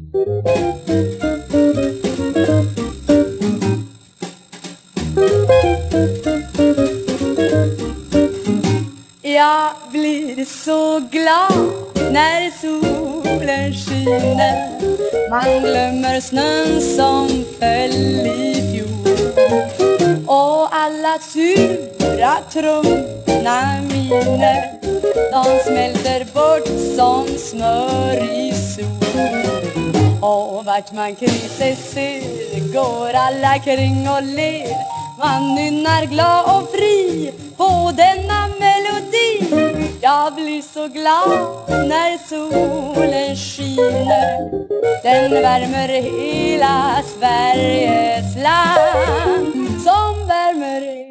Jag blir så glad när solen skiner. Man glömmer snön som föll i fjol. Och alla sura trumna miner, de smälter bort som smör i sol. Och vart man kring sig ser går alla kring och ler. Man nynnar glad och fri på denna melodi. Jag blir så glad när solen skiner. Den värmer hela Sveriges land, som värmer